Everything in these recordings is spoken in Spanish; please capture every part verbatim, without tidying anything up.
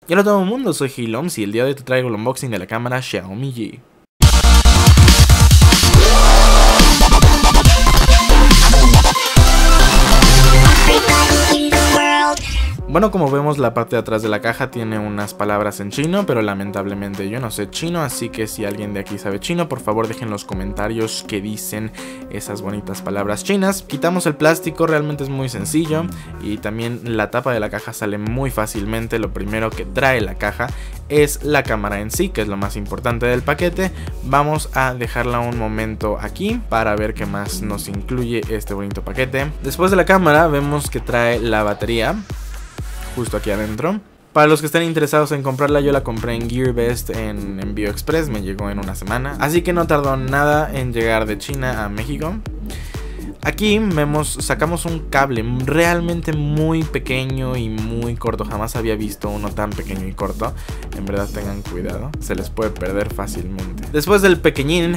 Y hola a todo el mundo, soy Hiloms y el día de hoy te traigo el unboxing de la cámara Xiaomi Yi. Bueno, como vemos, la parte de atrás de la caja tiene unas palabras en chino, pero lamentablemente yo no sé chino, así que si alguien de aquí sabe chino, por favor dejen en los comentarios qué dicen esas bonitas palabras chinas. Quitamos el plástico, realmente es muy sencillo, y también la tapa de la caja sale muy fácilmente. Lo primero que trae la caja es la cámara en sí, que es lo más importante del paquete. Vamos a dejarla un momento aquí para ver qué más nos incluye este bonito paquete. Después de la cámara vemos que trae la batería justo aquí adentro. Para los que estén interesados en comprarla, yo la compré en GearBest en Envío Express, me llegó en una semana, así que no tardó nada en llegar de China a México. Aquí vemos, sacamos un cable realmente muy pequeño y muy corto. Jamás había visto uno tan pequeño y corto. En verdad tengan cuidado, se les puede perder fácilmente. Después del pequeñín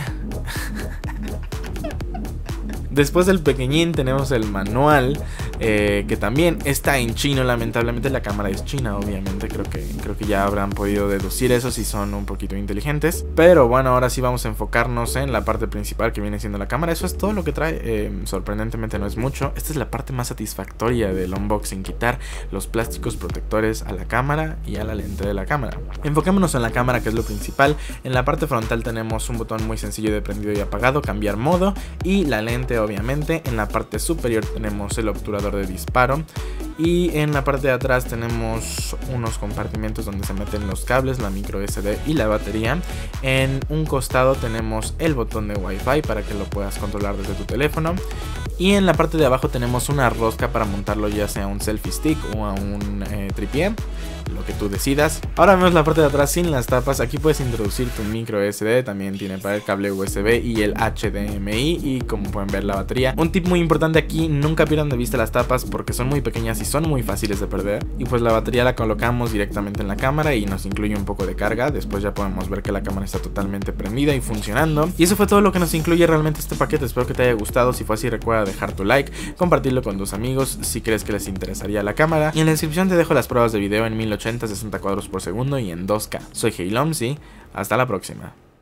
Después del pequeñín tenemos el manual, eh, que también está en chino. Lamentablemente la cámara es china, obviamente. Creo que, creo que ya habrán podido deducir eso si son un poquito inteligentes. Pero bueno, ahora sí vamos a enfocarnos en la parte principal, que viene siendo la cámara. Eso es todo lo que trae, eh, sorprendentemente no es mucho. Esta es la parte más satisfactoria del unboxing, quitar los plásticos protectores a la cámara y a la lente de la cámara. Enfoquémonos en la cámara, que es lo principal. En la parte frontal tenemos un botón muy sencillo de prendido y apagado, cambiar modo, y la lente obviamente. En la parte superior tenemos el obturador de disparo y en la parte de atrás tenemos unos compartimentos donde se meten los cables, la micro S D y la batería. En un costado tenemos el botón de Wi-Fi para que lo puedas controlar desde tu teléfono. Y en la parte de abajo tenemos una rosca para montarlo ya sea a un selfie stick o a un eh, tripié, lo que tú decidas. Ahora vemos la parte de atrás sin las tapas. Aquí puedes introducir tu micro S D, también tiene para el cable U S B y el H D M I, y como pueden ver la batería. Un tip muy importante aquí: nunca pierdan de vista las tapas porque son muy pequeñas y son muy fáciles de perder. Y pues la batería la colocamos directamente en la cámara y nos incluye un poco de carga. Después ya podemos ver que la cámara está totalmente prendida y funcionando. Y eso fue todo lo que nos incluye realmente este paquete. Espero que te haya gustado. Si fue así, recuerda dejar tu like, compartirlo con tus amigos si crees que les interesaría la cámara, y en la descripción te dejo las pruebas de video en mil ochenta, sesenta cuadros por segundo y en dos K. Soy Hiloms y hasta la próxima.